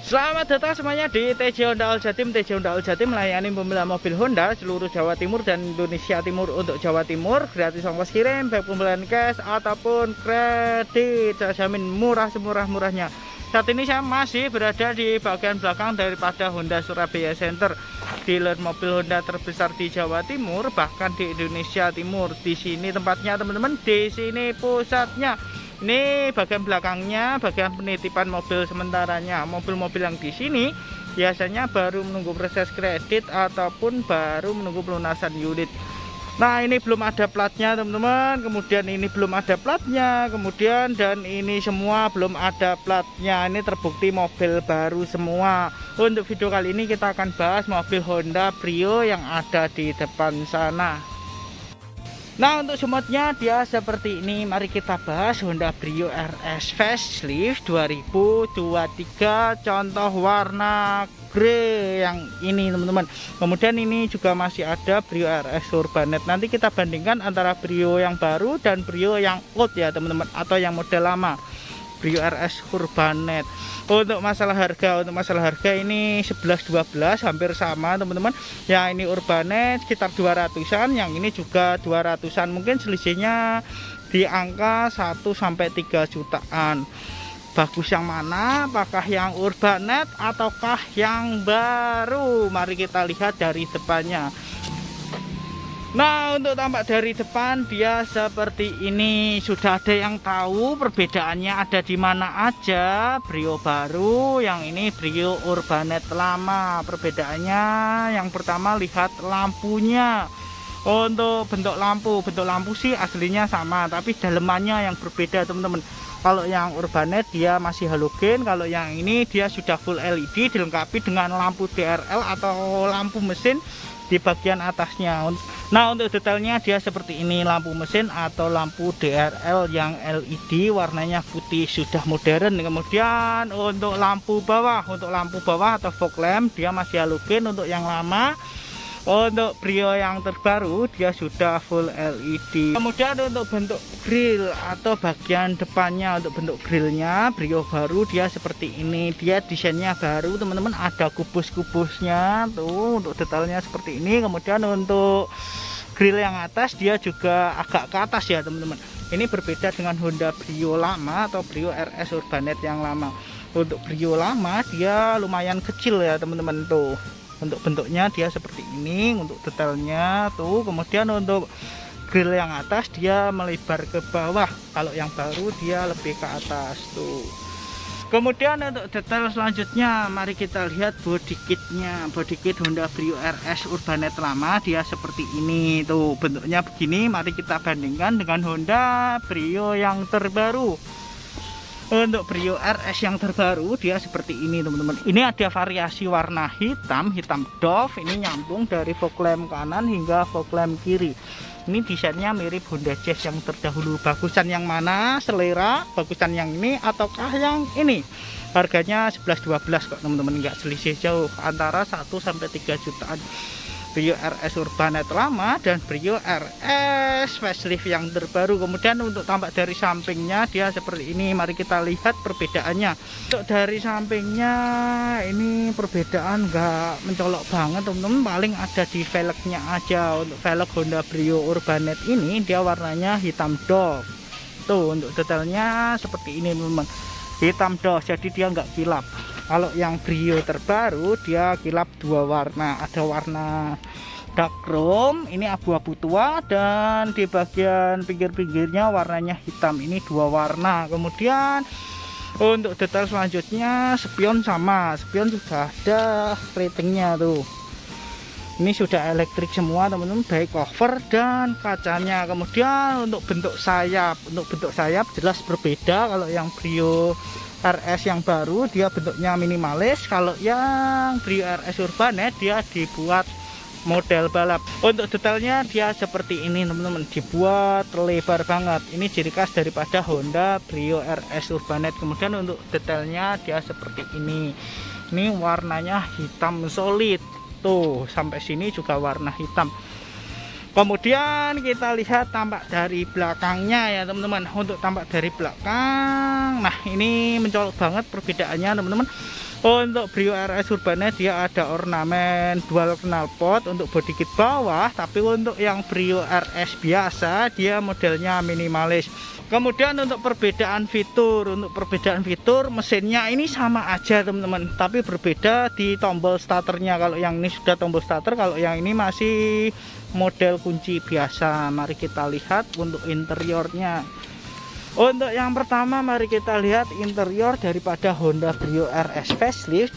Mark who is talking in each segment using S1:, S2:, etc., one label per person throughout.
S1: Selamat datang semuanya di TJ Honda All Jatim. TJ Honda All Jatim melayani pembelian mobil Honda seluruh Jawa Timur dan Indonesia Timur. Untuk Jawa Timur gratis ongkos kirim, baik pembelian cash ataupun kredit. Saya jamin murah semurah-murahnya. Saat ini saya masih berada di bagian belakang daripada Honda Surabaya Center, dealer mobil Honda terbesar di Jawa Timur, bahkan di Indonesia Timur. Di sini tempatnya teman-teman, di sini pusatnya. Ini bagian belakangnya, bagian penitipan mobil sementaranya. Mobil-mobil yang di sini biasanya baru menunggu proses kredit ataupun baru menunggu pelunasan unit. Nah, ini belum ada platnya teman-teman, kemudian ini belum ada platnya, kemudian dan ini semua belum ada platnya. Ini terbukti mobil baru semua. Untuk video kali ini kita akan bahas mobil Honda Brio yang ada di depan sana. Nah, untuk semutnya dia seperti ini. Mari kita bahas Honda Brio RS Facelift 2023, contoh warna grey yang ini teman-teman. Kemudian ini juga masih ada Brio RS Urbanet. Nanti kita bandingkan antara Brio yang baru dan Brio yang old ya teman-teman, atau yang model lama, Brio RS Urbanet. Untuk masalah harga ini 11-12 hampir sama teman-teman. Yang ini Urbanet sekitar 200-an, yang ini juga 200-an. Mungkin selisihnya di angka 1-3 jutaan. Bagus yang mana? Apakah yang Urbanet ataukah yang baru? Mari kita lihat dari depannya. Nah, untuk tampak dari depan dia seperti ini. Sudah ada yang tahu perbedaannya ada di mana aja? Brio baru, yang ini Brio Urbanet lama. Perbedaannya yang pertama lihat lampunya. Untuk bentuk lampu sih aslinya sama, tapi dalemannya yang berbeda teman-teman. Kalau yang Urbanet dia masih halogen, kalau yang ini dia sudah full LED dilengkapi dengan lampu DRL atau lampu mesin di bagian atasnya. Nah, untuk detailnya dia seperti ini, lampu mesin atau lampu DRL yang LED warnanya putih, sudah modern. Kemudian untuk lampu bawah atau fog lamp dia masih halogen untuk yang lama. Untuk Brio yang terbaru dia sudah full LED. Kemudian untuk bentuk grill atau bagian depannya, untuk bentuk grillnya Brio baru dia seperti ini. Dia desainnya baru teman-teman, ada kubus-kubusnya tuh, untuk detailnya seperti ini. Kemudian untuk grill yang atas dia juga agak ke atas ya teman-teman. Ini berbeda dengan Honda Brio lama atau Brio RS Urbanet yang lama. Untuk Brio lama dia lumayan kecil ya teman-teman tuh. Untuk bentuknya dia seperti ini, untuk detailnya tuh. Kemudian untuk grill yang atas dia melebar ke bawah, kalau yang baru dia lebih ke atas tuh. Kemudian untuk detail selanjutnya mari kita lihat body kitnya. Body kit Honda Brio RS Urbanet lama dia seperti ini tuh, bentuknya begini. Mari kita bandingkan dengan Honda Brio yang terbaru. Untuk Brio RS yang terbaru dia seperti ini teman-teman. Ini ada variasi warna hitam doff. Ini nyambung dari fog lamp kanan hingga fog lamp kiri. Ini desainnya mirip Honda Jazz yang terdahulu. Bagusan yang mana selera? Bagusan yang ini ataukah yang ini? Harganya 11-12 kok teman-teman, nggak selisih jauh, antara 1-3 jutaan. Brio RS Urbanet lama dan Brio RS Facelift yang terbaru. Kemudian untuk tampak dari sampingnya dia seperti ini. Mari kita lihat perbedaannya. Untuk dari sampingnya ini perbedaan nggak mencolok banget teman-teman, paling ada di velgnya aja. Untuk velg Honda Brio Urbanet ini dia warnanya hitam doff. Tuh, untuk detailnya seperti ini teman-teman, hitam doff, jadi dia nggak kilap. Kalau yang Brio terbaru dia kilap dua warna, ada warna dark chrome, ini abu-abu tua, dan di bagian pinggir-pinggirnya warnanya hitam. Ini dua warna. Kemudian untuk detail selanjutnya spion sama, spion sudah ada ratingnya tuh. Ini sudah elektrik semua teman-teman, baik cover dan kacanya. Kemudian untuk bentuk sayap jelas berbeda. Kalau yang Brio RS yang baru dia bentuknya minimalis, kalau yang Brio RS Urbanet dia dibuat model balap. Untuk detailnya dia seperti ini teman-teman, dibuat lebar banget. Ini ciri khas daripada Honda Brio RS Urbanet. Kemudian untuk detailnya dia seperti ini. Ini warnanya hitam solid tuh, sampai sini juga warna hitam. Kemudian kita lihat tampak dari belakangnya ya teman-teman. Untuk tampak dari belakang belakang. Nah ini mencolok banget perbedaannya teman-teman. Untuk Brio RS Urbanet dia ada ornamen dual knalpot untuk body kit bawah, tapi untuk yang Brio RS biasa dia modelnya minimalis. Kemudian untuk perbedaan fitur, mesinnya ini sama aja teman-teman, tapi berbeda di tombol starternya. Kalau yang ini sudah tombol starter, kalau yang ini masih model kunci biasa. Mari kita lihat untuk interiornya. Untuk yang pertama mari kita lihat interior daripada Honda Brio RS Facelift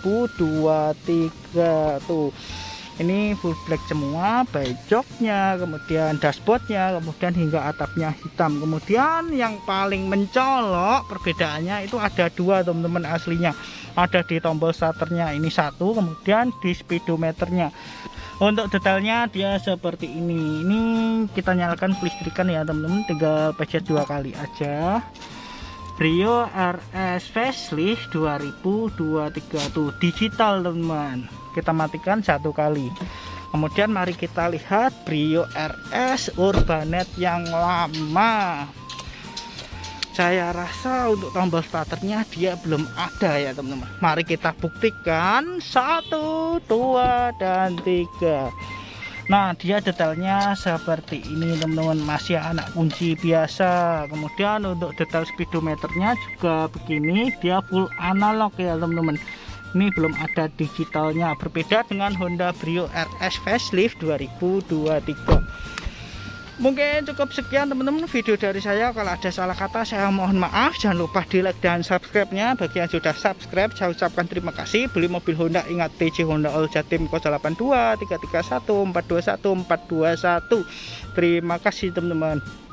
S1: 2023 tuh. Ini full black semua, baik joknya, kemudian dashboardnya, kemudian hingga atapnya hitam. Kemudian yang paling mencolok perbedaannya itu ada dua teman-teman aslinya. Ada di tombol starternya ini satu, kemudian di speedometernya. Untuk detailnya dia seperti ini. Ini kita nyalakan kelistrikan ya teman-teman, tinggal pencet 2 kali aja. Brio RS Facelift 2023 tuh digital teman-teman. Kita matikan 1 kali. Kemudian mari kita lihat Brio RS Urbanet yang lama. Saya rasa untuk tombol starternya dia belum ada ya teman-teman. Mari kita buktikan 1, 2, dan 3. Nah dia detailnya seperti ini teman-teman, masih anak kunci biasa. Kemudian untuk detail speedometernya juga begini, dia full analog ya teman-teman. Ini belum ada digitalnya, berbeda dengan Honda Brio RS Facelift 2023. Mungkin cukup sekian teman-teman video dari saya. Kalau ada salah kata saya mohon maaf. Jangan lupa di like dan subscribe-nya. Bagi yang sudah subscribe saya ucapkan terima kasih. Beli mobil Honda ingat TC Honda All Jatim 082 331 421 421. Terima kasih teman-teman.